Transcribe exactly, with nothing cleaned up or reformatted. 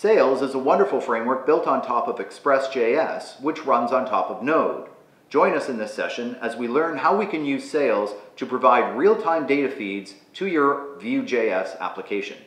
Sails is a wonderful framework built on top of Express J S, which runs on top of Node. Join us in this session as we learn how we can use Sails to provide real-time data feeds to your VueJS application.